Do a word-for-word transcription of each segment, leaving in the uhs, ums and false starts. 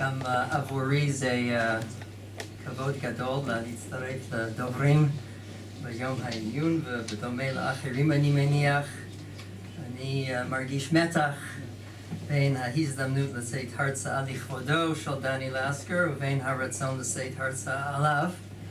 גם עבורי זה כבוד גדול להצטרף לדוברים ביום העיון, ובדומה לאחרים אני מניח. אני מרגיש מתח בין ההזדמנות לשאת הרצאה לכבודו של דני לסקר ובין הרצון לשאת הרצאה עליו.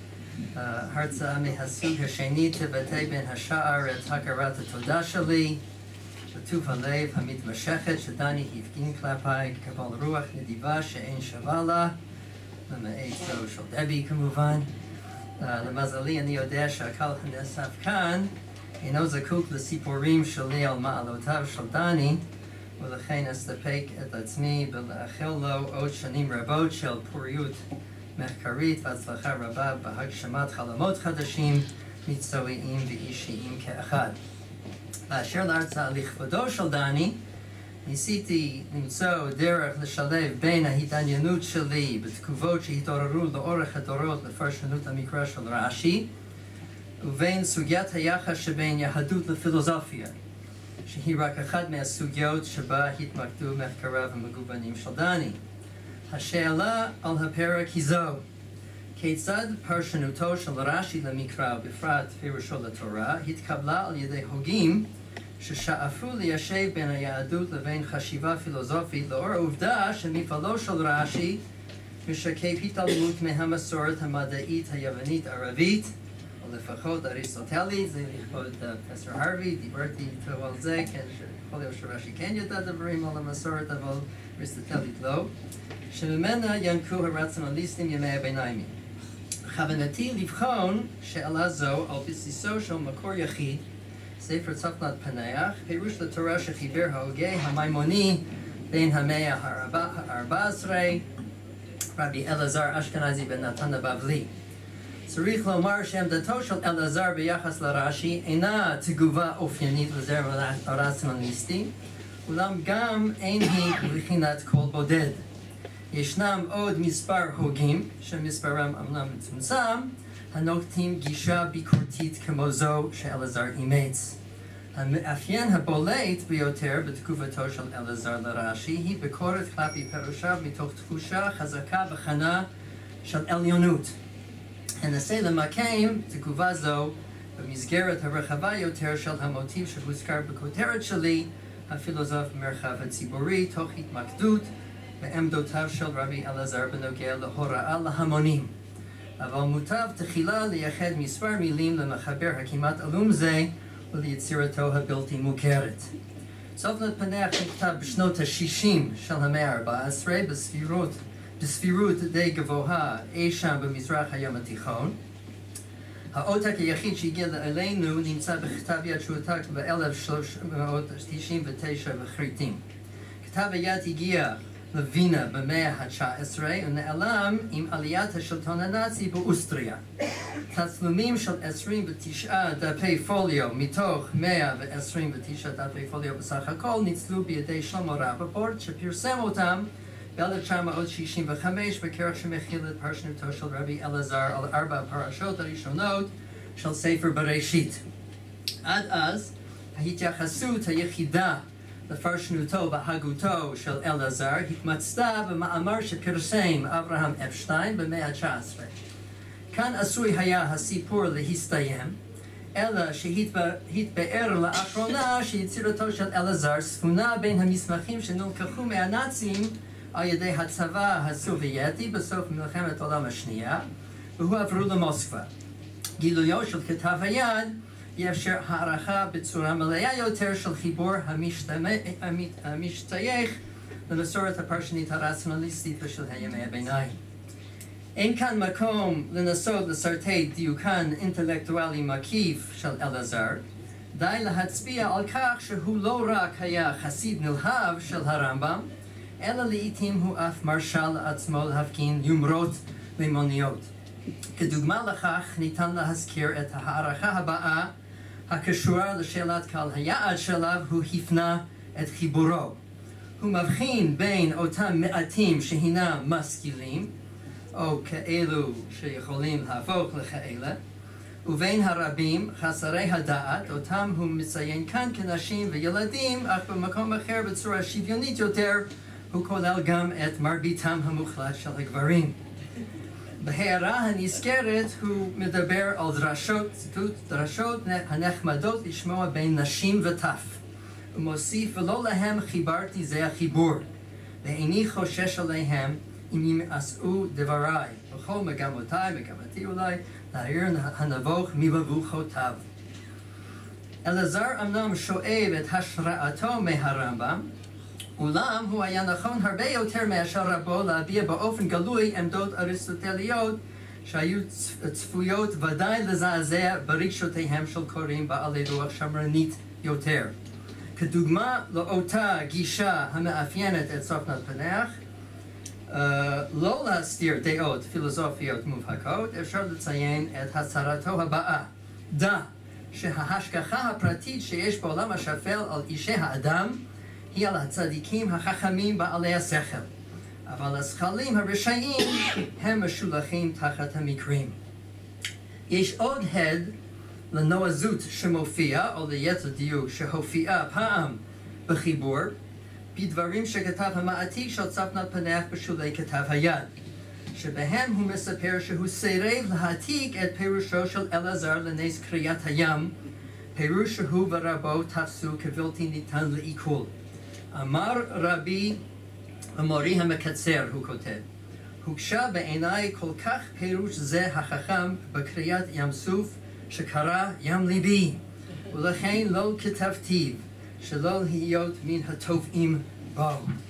הרצאה מהסוג השני תבטא בין השאר את הכרת התודה שלי, בטוב הלב המתמשכת שדני הפגין כלפיי ככל רוח נדיבה שאין שווה לה, למעט זו של דבי כמובן. Uh, למזלי אני יודע שהקהל הנאסף כאן אינו זקוק לסיפורים שלי על מעלותיו של דני, ולכן אסתפק את עצמי ולאחל לו עוד שנים רבות של פוריות מחקרית והצלחה רבה בהגשמת חלומות חדשים, מקצועיים ואישיים כאחד. באשר להרצאה לכבודו של דני, ניסיתי למצוא דרך לשלב בין ההתעניינות שלי בתגובות שהתעוררו לאורך הדורות לפרשנות המקרא של רש"י, ובין סוגיית היחס שבין יהדות לפילוסופיה, שהיא רק אחת מהסוגיות שבה התמקדו מחקריו המגוונים של דני. השאלה על הפרק היא זו: כיצד פרשנותו של רש"י למקרא, בפרט פירושו לתורה, התקבלה על ידי הוגים ששאפו ליישב בין היהדות לבין חשיבה פילוסופית, לאור העובדה שמפעלו של רש"י משקף התעלמות מהמסורת המדעית היוונית-ערבית, או לפחות אריסטוטלית. זה לכבוד פרופסור הרווי, דיברתי איתו על זה, כן, שיכול להיות שרש"י כן ידע דברים על המסורת, אבל אריסטוטלית לא, שממנה ינקו הרציונליסטים ימי הביניים. בכוונתי לבחון שאלה זו על בסיסו של מקור יחיד, ספר צפנת פנח, פירוש לתורה שחיבר ההוגה המימוני בין המאה ה-ארבע עשרה, רבי אלעזר אשכנזי בן נתן הבבלי. צריך לומר שעמדתו של אלעזר ביחס לרש"י אינה תגובה אופיינית לזרם הרציונליסטי, אולם גם אין היא בבחינת קול בודד. ישנם עוד מספר הוגים, שמספרם אמנם מצומצם, הנוקטים גישה ביקורתית כמו זו שאלעזר אימץ. המאפיין הבולט ביותר בתגובתו של אלעזר לרש"י היא ביקורת כלפי פירושיו מתוך תחושה חזקה וכנה של עליונות. אנסה למקם תגובה זו במסגרת הרחבה יותר של המוטיב שהוזכר בכותרת שלי, הפילוסוף במרחב הציבורי, תוך התמקדות בעמדותיו של רבי אלעזר בנוגע להוראה להמונים. אבל מוטב תחילה לייחד מספר מילים למחבר הכמעט עלום זה וליצירתו הבלתי מוכרת. צפנת פנח נכתב בשנות ה-שישים של המאה ה-ארבע עשרה בספירות, בספירות די גבוהה אי שם במזרח הים התיכון. העותק היחיד שהגיע אלינו נמצא בכתב יד שהועתק ב-אלף שלוש מאות תשעים ותשע וכריתים. כתב היד הגיע לווינה במאה ה-תשע עשרה ונעלם עם עליית השלטון הנאצי באוסטריה. תצלומים של עשרים ותשעה דפי פוליו מתוך מאה ועשרים ותשעה דפי פוליו בסך הכל ניצלו בידי שלמה רפפורט, שפרסם אותם ב-אלף תשע מאות שישים וחמש בכרך שמכיל את פרשנותו של רבי אלעזר על ארבע הפרשות הראשונות של ספר בראשית. עד אז ההתייחסות היחידה לפרשנותו והגותו של אלעזר התמצתה במאמר שפרסם אברהם אפשטיין במאה ה-תשע עשרה. כאן עשוי היה הסיפור להסתיים, אלא שהתבאר לאחרונה שיצירתו של אלעזר ספונה בין המסמכים שנלקחו מהנאצים על ידי הצבא הסובייטי בסוף מלחמת העולם השנייה, והועברו למוסקבה. גילויו של כתב היד יאפשר הערכה בצורה מלאה יותר של חיבור המשתייך למסורת הפרשנית הרציונליסטית ושל ימי הביניים. אין כאן מקום לנסות לסרטט דיוקן אינטלקטואלי מקיף של אלעזר, די להצביע על כך שהוא לא רק היה חסיד נלהב של הרמב"ם, אלא לעתים הוא אף מרשה לעצמו להפגין יומרות לימוניות. כדוגמה לכך ניתן להזכיר את ההערכה הבאה הקשורה לשאלת קהל היעד שלו הוא הפנה את חיבורו. הוא מבחין בין אותם מעטים שהינם משכילים, או כאלו שיכולים להפוך לכאלה, ובין הרבים חסרי הדעת, אותם הוא מציין כאן כנשים וילדים, אך במקום אחר בצורה שוויונית יותר, הוא כולל גם את מרביתם המוחלט של הגברים. בהערה הנזכרת הוא מדבר על דרשות, ציטוט, דרשות הנחמדות לשמוע בין נשים וטף. הוא מוסיף, ולא להם חיברתי זה החיבור, ואיני חושש עליהם אם ימאסו דבריי. בכל מגמותיי, מגמתי אולי, להעיר הנבוך מבבוכותיו. אלעזר אמנם שואב את השראתו מהרמב"ם, אולם הוא היה נכון הרבה יותר מאשר רבו להביע באופן גלוי עמדות אריסטוטליות שהיו צפויות ודאי לזעזע ברגשותיהם של קוראים בעלי רוח שמרנית יותר. כדוגמה לאותה גישה המאפיינת את צופנת פנח, uh, לא להסתיר דעות פילוסופיות מובהקות, אפשר לציין את הצהרתו הבאה: דע שההשגחה הפרטית שיש בעולם השפל על אישי האדם היא על הצדיקים החכמים בעלי השכל, אבל הזכלים הרשעים הם משולחים תחת המקרים. יש עוד הד לנועזות שמופיע, או ליתר דיוק שהופיעה פעם בחיבור, בדברים שכתב המעתיק של צפנת פנח בשולי כתב היד, שבהם הוא מספר שהוא סירב להעתיק את פירושו של אלעזר לנס קריאת הים, פירוש שהוא ורבו תפסו כבלתי ניתן לעיכול. אמר רבי המורי המקצר, הוא כותב, הוגשה בעיניי כל כך פירוש זה החכם בקריאת ים סוף שקרא ים ליבי, ולכן לא כתבתיו, שלא להיות מן הטובעים בו.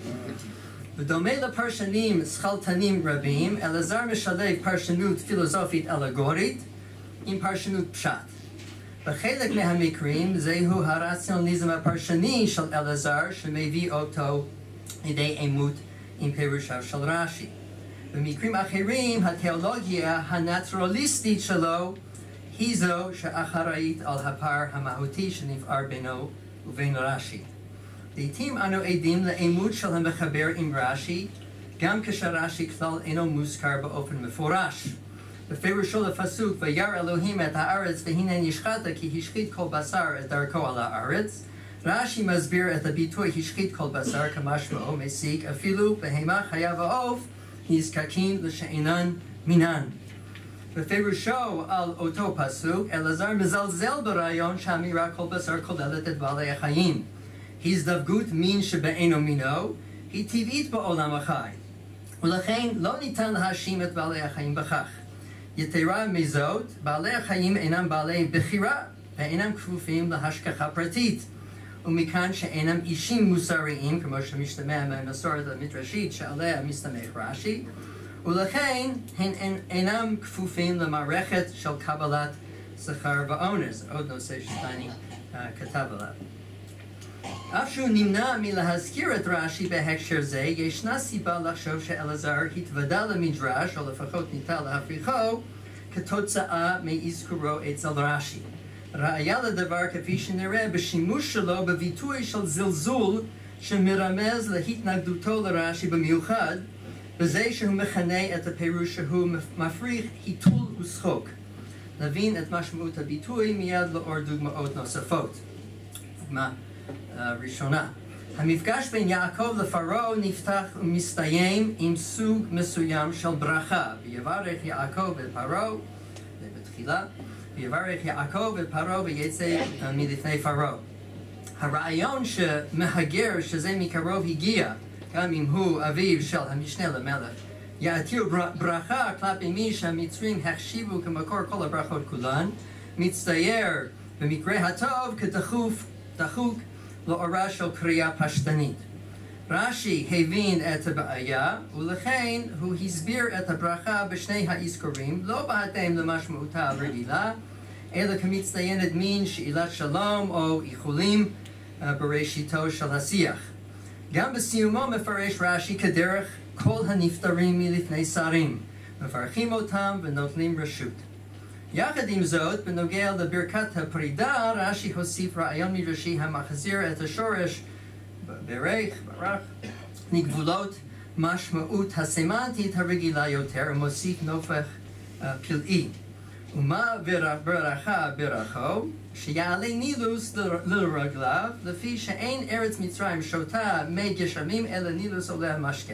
בדומה לפרשנים שכלתנים רבים, אלעזר משלב פרשנות פילוסופית אלגורית עם פרשנות פשט. בחלק מהמקרים זהו הרציונליזם הפרשני של אלעזר שמביא אותו לידי עימות עם פירושיו של רש"י. במקרים אחרים התיאולוגיה הנטרליסטית שלו היא זו שאחראית על הפער המהותי שנפער בינו ובין רש"י. לעתים אנו עדים לעימות של המחבר עם רש"י, גם כשרש"י כלל אינו מוזכר באופן מפורש. בפירושו לפסוק וירא אלוהים את הארץ והנה נשחטה כי השחית כל בשר את דרכו על הארץ, רש"י מסביר את הביטוי השחית כל בשר כמשמעו מסיק אפילו בהמה חיה ועוף נזקקים לשאינן מינן. בפירושו על אותו פסוק אלעזר מזלזל ברעיון שהאמירה כל בשר כוללת את בעלי החיים. הזדווגות מין שבאינו מינו היא טבעית בעולם החי, ולכן לא ניתן להאשים את בעלי החיים בכך. יתרה מזאת, בעלי החיים אינם בעלי בחירה ואינם כפופים להשגחה פרטית, ומכאן שאינם אישים מוסריים כמו שמשתמע מהמסורת המדרשית שעליה מסתמך רש"י, ולכן הם אינם כפופים למערכת של קבלת שכר ואונס, עוד נושא שטייני uh, כתב עליו. אף שהוא נמנע מלהזכיר את רש"י בהקשר זה, ישנה סיבה לחשוב שאלעזר התוודע למדרש, או לפחות ניתן להפריכו, כתוצאה מאזכורו אצל רש"י. ראיה לדבר כפי שנראה בשימוש שלו בביטוי של זלזול שמרמז להתנגדותו לרש"י במיוחד, בזה שהוא מכנה את הפירוש שהוא מפריך היתול ושחוק. נבין את משמעות הביטוי מיד לאור דוגמאות נוספות. דוגמה uh, ראשונה. המפגש בין יעקב לפרעה נפתח ומסתיים עם סוג מסוים של ברכה. ויברך יעקב את פרעה, זה בתחילה, ויברך יעקב את פרעה ויצא uh, מלפני פרעה. הרעיון שמהגר שזה מקרוב הגיע, גם אם הוא אביו של המשנה למלך, יעתיר ברכה כלפי מי שהמצרים החשיבו כמקור כל הברכות כולן, מצטייר במקרה הטוב כדחוף, דחוק לאורה של קריאה פשטנית. רש"י הבין את הבעיה, ולכן הוא הסביר את הברכה בשני האזכורים, לא בהתאם למשמעותה הרגילה, אלא כמצטיינת מין שאלת שלום או איחולים uh, בראשיתו של השיח. גם בסיומו מפרש רש"י כדרך כל הנפטרים מלפני שרים, מברכים אותם ונותנים רשות. יחד עם זאת, בנוגע לברכת הפרידה, רש"י הוסיף רעיון מדרשי המחזיר את השורש ברך, ברך, לגבולות משמעות הסמנטית הרגילה יותר, ומוסיף נופך uh, פלאי. ומה ברכה ברכו, שיעלה נילוס לרגליו, לפי שאין ארץ מצרים שותה מי גשמים, אלא נילוס עולה המשקה.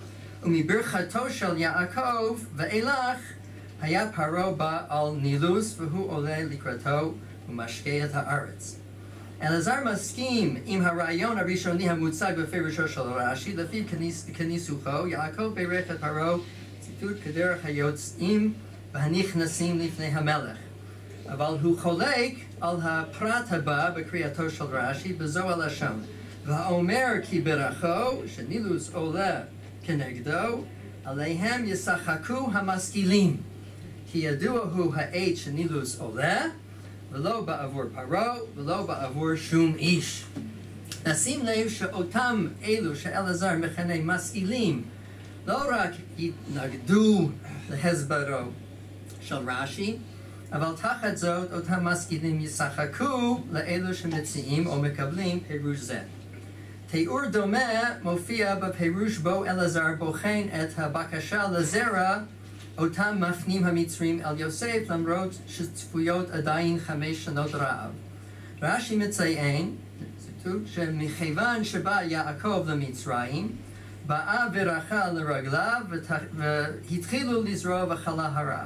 ומברכתו של יעקב ואילך, היה פרעה בא על נילוס, והוא עולה לקראתו ומשקה את הארץ. אלעזר מסכים עם הרעיון הראשוני המוצג בפירושו של רש"י, לפיו כניסוחו, יעקב בירך את פרעה, ציטוט כדרך היוצאים והנכנסים לפני המלך. אבל הוא חולק על הפרט הבא בקריאתו של רש"י בזו הלשון. והאומר כי ברכו, שנילוס עולה כנגדו, עליהם ישחקו המשכילים. כי ידוע הוא העת שנילוס עולה, ולא בעבור פרעה, ולא בעבור שום איש. נשים לב שאותם אלו שאלעזר מכנה משכילים, לא רק התנגדו להסברו של רש"י, אבל תחת זאת אותם משכילים ישחקו לאלו שמציעים או מקבלים פירוש זה. תיאור דומה מופיע בפירוש בו אלעזר בוחן את הבקשה לזרע אותם מפנים המצרים אל יוסף, למרות שצפויות עדיין חמש שנות רעב. רש"י מציין, ציטוט, שמכיוון שבא יעקב למצרים, באה ברכה לרגליו והתחילו לזרוע וחלה הרעב.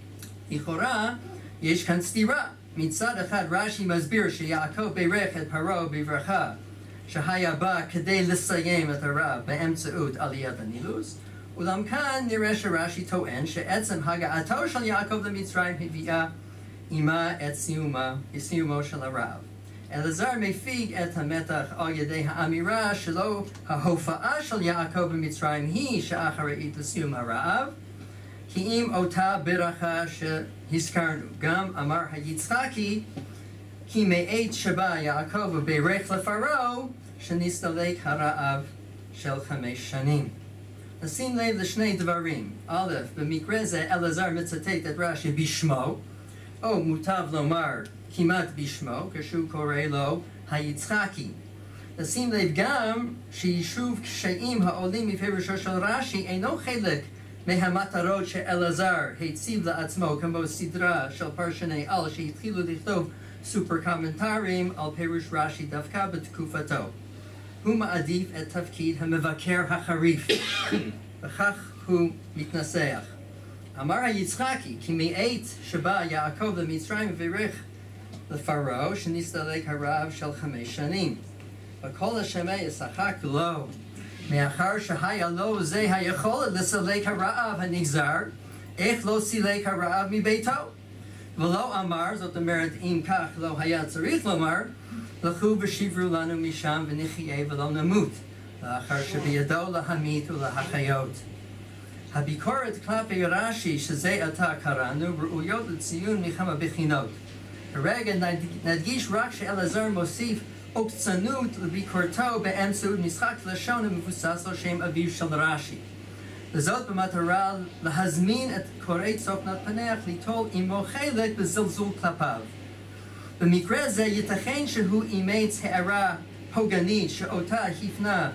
לכאורה, יש כאן סתירה. מצד אחד רש"י מסביר שיעקב בירך את פרעה בברכה שהיה בא כדי לסיים את הרעב באמצעות עליית הנילוס, אולם כאן נראה שרש"י טוען שעצם הגעתו של יעקב למצרים הביאה עמה את סיומה, סיומו של הרעב. אלעזר מפיג את המתח על ידי האמירה שלא ההופעה של יעקב במצרים היא שאחראית לסיום הרעב, כי אם אותה ברכה שהזכרנו. גם אמר היצחקי כי מעת שבא יעקב ובירך לפרעה שנסתלק הרעב של חמש שנים. נשים לב לשני דברים. א', במקרה זה אלעזר מצטט את רש"י בשמו, או מוטב לומר כמעט בשמו, כשהוא קורא לו היצחקי. נשים לב גם שיישוב קשיים העולים מפירושו של רש"י אינו חלק מהמטרות שאלעזר הציב לעצמו, כמו סדרה של פרשני על שהתחילו לכתוב סופר קומנטרים על פירוש רש"י דווקא בתקופתו. הוא מעדיף את תפקיד המבקר החריף, וכך הוא מתנסח. אמר היצחקי כי מעת שבא יעקב למצרים ובירך לפרעה שנסתלק הרעב של חמש שנים. וכל השמע ישחק לו, מאחר שהיה לו זה היכולת לסלק הרעב הנגזר, איך לא סילק הרעב מביתו? ולא אמר, זאת אומרת אם כך לא היה צריך לומר, לכו ושברו לנו משם ונחיה ולא נמות, לאחר שבידו להמית ולהחיות. הביקורת כלפי רש"י שזה עתה קראנו ראויות לציון מכמה בחינות. כרגע נדגיש רק שאלעזר מוסיף עוקצנות לביקורתו באמצעות משחק לשון המבוסס על שם אביו של רש"י. וזאת במטרה להזמין את קורא צופנת פנח ליטול עמו חלק בזלזול כלפיו. במקרה זה ייתכן שהוא אימץ הערה פוגענית שאותה הפנה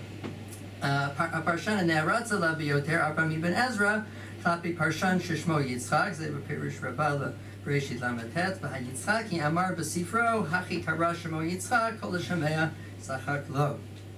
הפרשן הנערץ עליו ביותר, אברהם אבן עזרא, כלפי פרשן ששמו יצחק, זה בפירוש רבה בראשית ל"ט, והיצחקי אמר בספרו, הכי קרא שמו יצחק, כל השמע צחק לו.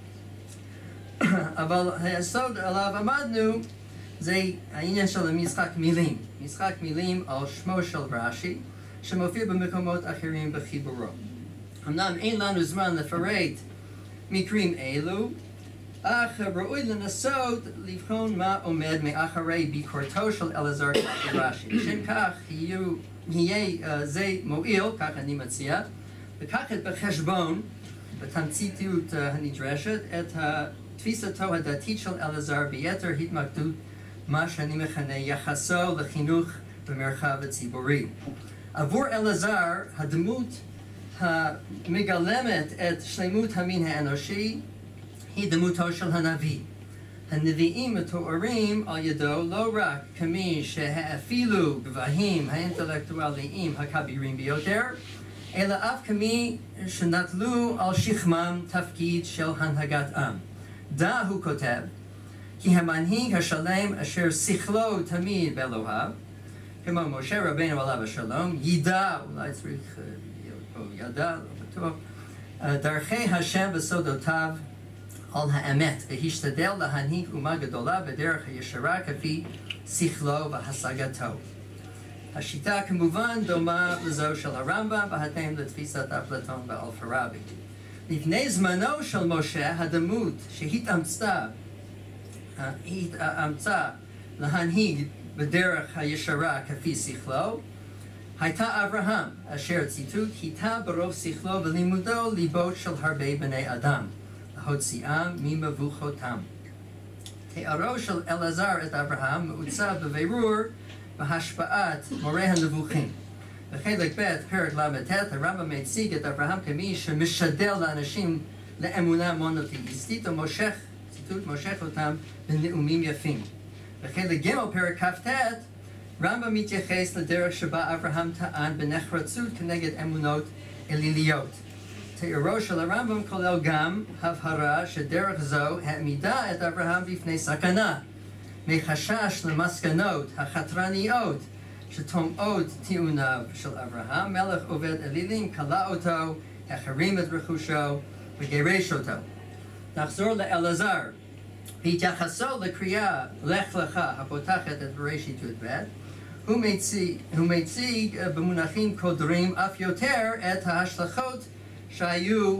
אבל היסוד עליו עמדנו זה העניין של המשחק מילים. משחק מילים על שמו של רש"י, שמופיע במקומות אחרים בחיבורו. אמנם אין לנו זמן לפרט מקרים אלו, אך ראוי לנסות לבחון מה עומד מאחורי ביקורתו של אלעזר כלפי רש"י. לשם כך יהיה זה מועיל, כך אני מציע, לקחת בחשבון בתמציתיות הנדרשת את תפיסתו הדתית של אלעזר ביתר התמקדות מה שאני מכנה יחסו לחינוך במרחב הציבורי. עבור אלעזר הדמות המגלמת את שלמות המין האנושי היא דמותו של הנביא. הנביאים מתוארים על ידו לא רק כמי שהאפילו גבהים האינטלקטואליים הכבירים ביותר, אלא אף כמי שנטלו על שכמם תפקיד של הנהגת עם. דע, הוא כותב, כי המנהיג השלם אשר שכלו תמיד באלוהיו, כמו משה רבינו עליו השלום, ידע, אולי צריך להיות או ידע, לא בטוח. דרכי השם וסודותיו על האמת, והשתדל להנהיג אומה גדולה בדרך הישרה כפי שכלו והשגתו. השיטה כמובן דומה לזו של הרמב"ם, בהתאם לתפיסת אפלטון ואלפרבי. לפני זמנו של משה, הדמות שהתאמצה התאמצה להנהיג בדרך הישרה כפי שכלו, הייתה אברהם, אשר ציטוט, היטה ברוב שכלו ולימודו ליבות של הרבה בני אדם, להוציאם ממבוכותם. תיארו של אלעזר את אברהם מעוצב בבירור בהשפעת מורה הנבוכים. בחלק ב' פרק ל"ט הרמב"ם מציג את אברהם כמי שמשדל לאנשים לאמונה מונותאיסטית ומושך, ציטוט, מושך אותם בנאומים יפים. בחלק ג' פרק כ"ט רמב"ם מתייחס לדרך שבה אברהם טען בנחרצות כנגד אמונות אליליות. תיאורו של הרמב"ם כולל גם הבהרה שדרך זו העמידה את אברהם בפני סכנה, מחשש למסקנות החתרניות שטומאות טיעוניו של אברהם. מלך עובד אלילים כלא אותו, החרים את רכושו וגירש אותו. נחזור לאלעזר. בהתייחסו לקריאה לך לך הפותחת את בראשית י"ב, הוא מציג, הוא מציג במונחים קודרים אף יותר את ההשלכות שהיו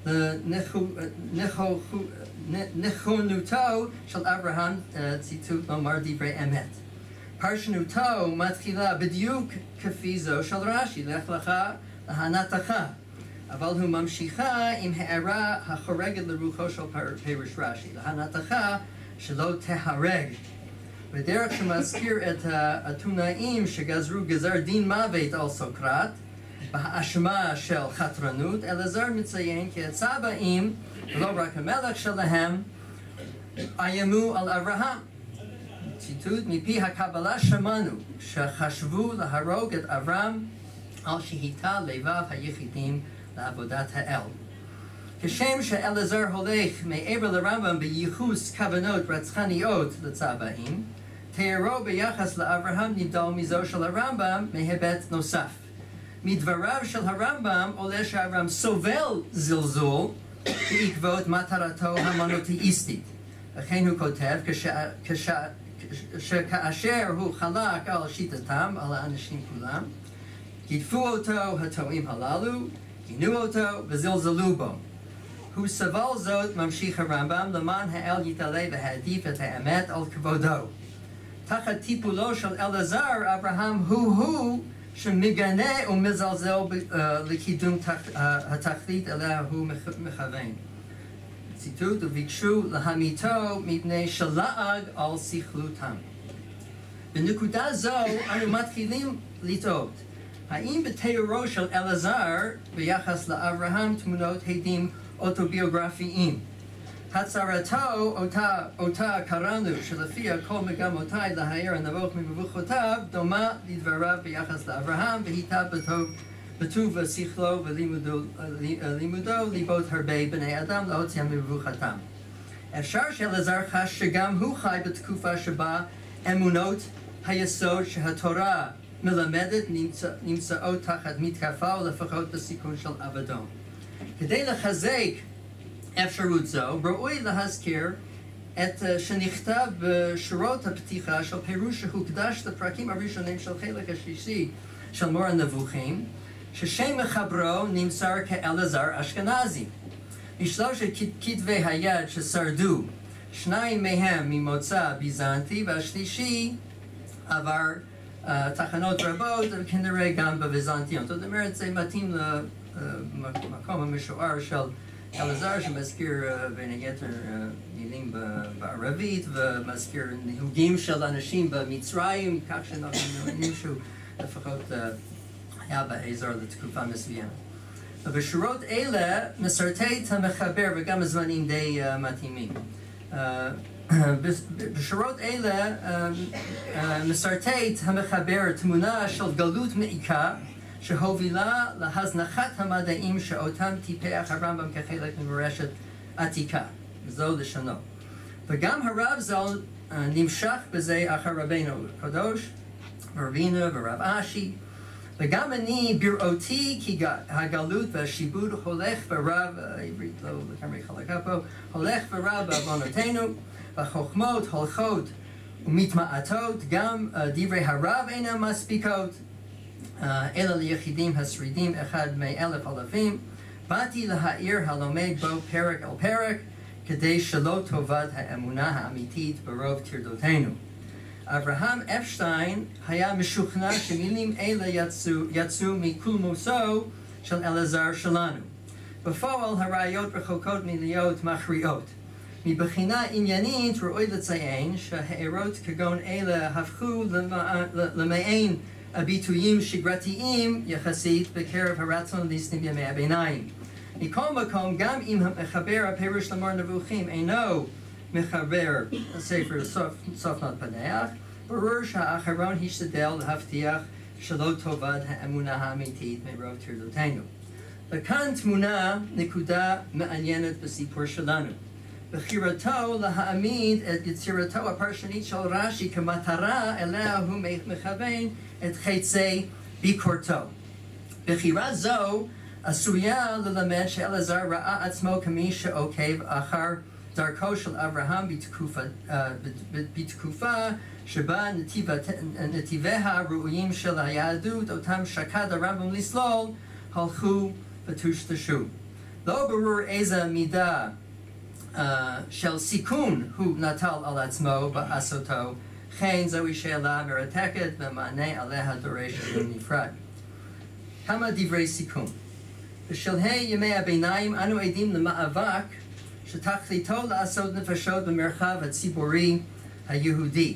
לנכונותו של אברהם, ציטוט, לומר דברי אמת. פרשנותו מתחילה בדיוק כפי זו של רש"י, לך לך להנאתך, אבל הוא ממשיכה עם הערה החורגת לרוחו של פירוש רש"י, להנאתך שלא תהרג. בדרך שמזכיר את האתונאים שגזרו גזר דין מוות על סוקרט, בהאשמה של חתרנות, אלעזר מציין כי הצבאים, ולא רק המלך שלהם, איימו על אברהם. ציטוט, מפי הקבלה שמענו שחשבו להרוג את אברהם על שהיטה לבב היחידים לעבודת האל. כשם שאלעזר הולך מעבר לרמב"ם בייחוס כוונות רצחניות לצבאים, תיאורו ביחס לאברהם נבדל מזו של הרמב"ם מהיבט נוסף. מדבריו של הרמב"ם עולה שאברהם סובל זלזול בעקבות מטרתו המונותאיסטית. לכן הוא כותב, כש, כש, שכאשר הוא חלק על שיטתם, על האנשים כולם, גידפו אותו הטועים הללו, גינו אותו וזלזלו בו. הוא סבל זאת, ממשיך הרמב"ם, למען האל יתעלה והעדיף את האמת על כבודו. תחת טיפולו של אלעזר, אברהם הוא-הוא שמגנה ומזלזל לקידום התכלית אליה הוא מכוון. ציטוט, וביקשו להמיתו מפני שלעג על שכלותם. בנקודה זו אנו מתחילים לטעות. האם בתיאורו של אלעזר ביחס לאברהם תמונות עדים אוטוביוגרפיים? הצהרתו, אותה, אותה קראנו, שלפיה כל מגמותיי להעיר הנבוך ממבוכותיו, דומה לדבריו ביחס לאברהם, והיטה בטוב, בטוב ושכלו ולימודו ליבות הרבה בני אדם להוציאם ממבוכתם. אפשר שאלעזר חש שגם הוא חי בתקופה שבה אמונות היסוד שהתורה מלמדת נמצא, נמצאות תחת מתקפה או לפחות בסיכון של אבדון. כדי לחזק אפשרות זו, ראוי להזכיר את שנכתב בשורות הפתיחה של פירוש שהוקדש לפרקים הראשונים של חלק השלישי של מורה הנבוכים, ששם מחברו נמסר כאלעזר אשכנזי. משלושת כתבי היד ששרדו, שניים מהם ממוצא ביזנטי והשלישי עבר uh, תחנות רבות, וכנראה גם בביזנטיון. זאת אומרת, זה מתאים למקום המשוער של אלעזר, שמזכיר uh, בין היתר uh, מילים בערבית, ומזכיר נהוגים של אנשים במצרים, כך שאנחנו מבינים שהוא לפחות uh, היה באזור לתקופה מסוימת. ובשורות אלה מסרטט המחבר, וגם הזמנים די uh, מתאימים. Uh, בשורות אלה uh, uh, מסרטט המחבר תמונה של גלות מעיקה שהובילה להזנחת המדעים שאותם טיפח הרמב"ם כחלק ממורשת עתיקה, זו לשונו. וגם הרב ז"ל uh, נמשך בזה אחר רבינו הקדוש, רבינו ורב אשי, וגם אני בראותי כי הגלות והשיבוד הולך ורב, העברית לא לגמרי חלקה פה, הולך ורב בעוונותינו, והחוכמות הולכות ומתמעטות, גם דברי הרב אינם מספיקות, אלא ליחידים השרידים אחד מאלף אלפים. באתי להעיר הלומד בו פרק על פרק, כדי שלא תאבד האמונה האמיתית ברוב טרדותינו. אברהם אפשטיין היה משוכנע שמילים אלה יצאו, יצאו מקולמוסו של אלעזר שלנו. בפועל הראיות רחוקות מלהיות מכריעות. מבחינה עניינית ראוי לציין שהערות כגון אלה הפכו למעין ביטויים שגרתיים יחסית בקרב הרציונליסטים בימי הביניים. מכל מקום, גם אם מחבר הפירוש למורה נבוכים אינו מחבר הספר סוף, סוף נות פנח, ברור שהאחרון השתדל להבטיח שלא תאבד האמונה האמיתית מרוב טרדותינו. וכאן תמונה נקודה מעניינת בסיפור שלנו. בחירתו להעמיד את יצירתו הפרשנית של רש"י כמטרה אליה הוא מכוון את חצי ביקורתו. בחירה זו עשויה ללמד שאלעזר ראה עצמו כמי שעוקב אחר דרכו של אברהם בתקופה, uh, בתקופה שבה נתיביה הראויים של היהדות, אותם שקד הרמב"ם לסלול, הלכו וטושטשו. לא ברור איזה מידה uh, של סיכון הוא נטל על עצמו בעשותו, כן זוהי שאלה מרתקת ומענה עליה דורש דיון נפרד. כמה דברי סיכום. בשלהי ימי הביניים אנו עדים למאבק שתכליתו לעשות נפשות במרחב הציבורי היהודי.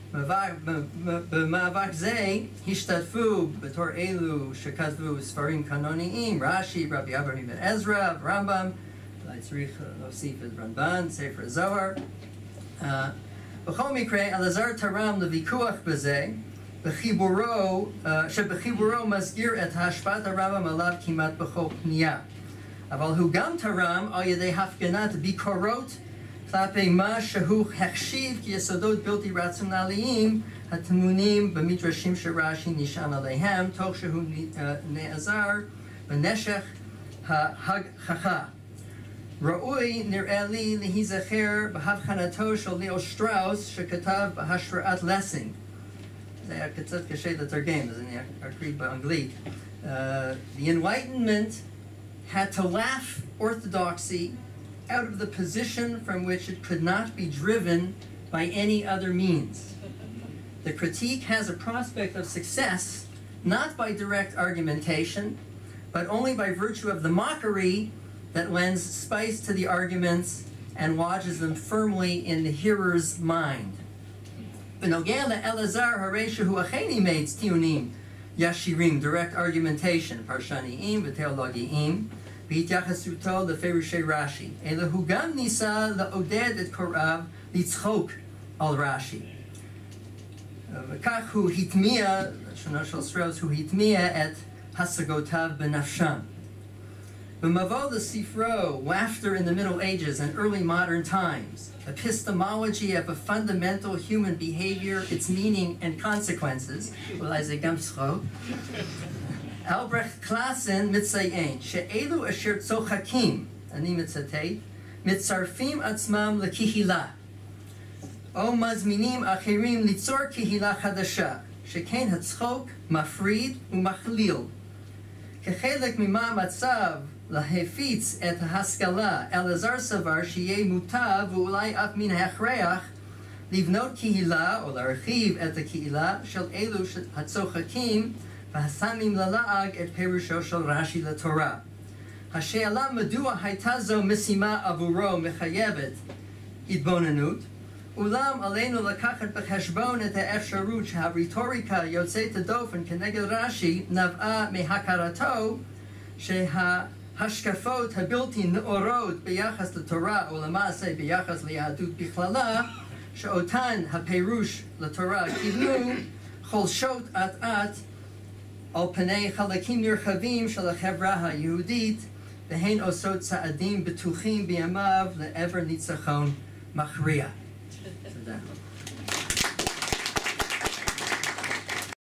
במאבק זה השתתפו בתור אלו שכתבו ספרים קנוניים, רש"י, רבי אברהם בן עזרא, רמב"ם, אולי צריך להוסיף את רמב"ן, ספר זוהר. Uh, בכל מקרה, אלעזר תרם לוויכוח בזה, בחיבורו, uh, שבחיבורו מסגיר את השפעת הרמב"ם עליו כמעט בכל פנייה. אבל הוא גם תרם על ידי הפגנת ביקורות כלפי מה שהוא החשיב כיסודות בלתי רציונליים הטמונים במדרשים שרש"י נשען עליהם, תוך שהוא נעזר בנשך ההגחכה. ראוי נראה לי להיזכר בהבחנתו של ליאו שטראוס שכתב בהשראת לסינג. זה היה קצת קשה לתרגם, אז אני אקריא באנגלית. Uh, the Enlightenment had to laugh orthodoxy out of the position from which it could not be driven by any other means. The critique has a prospect of success not by direct argumentation, but only by virtue of the mockery that lends spice to the arguments and lodges them firmly in the hearer's mind. בנוגע לאלעזר הרי שהוא אכן אימץ טיעונים ישירים, direct argumentation, פרשניים ותיאולוגיים, בהתייחסותו לפירושי רש"י, אלא הוא גם ניסה לעודד את קוראיו לצחוק על רש"י. וכך הוא הטמיע, לשונו של שטראוס, הוא הטמיע את השגותיו בנפשם. במבוא לספרו, Laughter in the Middle Ages and Early Modern Times, Epistemology of a Fundamental Human Behavior, Its Meaning and Consequences, אולי זה גם שחוק, אלברכט קלאסן מציין שאלו אשר צוחקים, אני מצטט, מצרפים עצמם לקהילה, או מזמינים אחרים ליצור קהילה חדשה, שכן הצחוק מפריד ומכליל. כחלק ממאמציו להפיץ את ההשכלה, אלעזר סבר שיהיה מוטב ואולי אף מן ההכרח לבנות קהילה או להרחיב את הקהילה של אלו הצוחקים והשמים ללעג את פירושו של רש"י לתורה. השאלה מדוע הייתה זו משימה עבורו מחייבת התבוננות, אולם עלינו לקחת בחשבון את האפשרות שהרטוריקה יוצאת הדופן כנגד רש"י נבעה מהכרתו שההשקפות הבלתי נאורות ביחס לתורה או למעשה ביחס ליהדות בכללה, שאותן הפירוש לתורה קיבלו, חולשות אט אט על פני חלקים נרחבים של החברה היהודית, והן עושות צעדים בטוחים בימיו לעבר ניצחון מכריע. תודה.